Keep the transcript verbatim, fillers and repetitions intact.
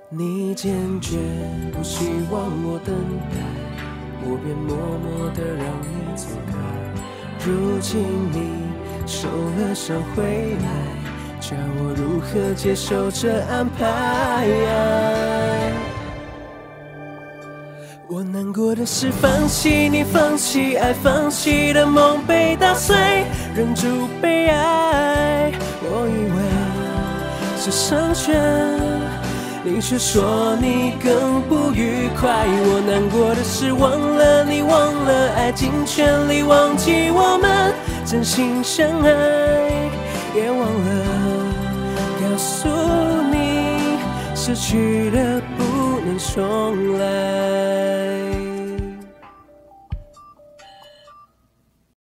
你坚决不希望我等待，我便默默地让你走开。如今你受了伤回来，叫我如何接受这安排？我难过的是放弃你，放弃爱，放弃的梦被打碎，忍住悲哀。我以为是成全，你却说你更不愉快。我难过的是忘了你，忘了爱，尽全力忘记我们真心相爱，也忘了告诉你，失去的不能重来。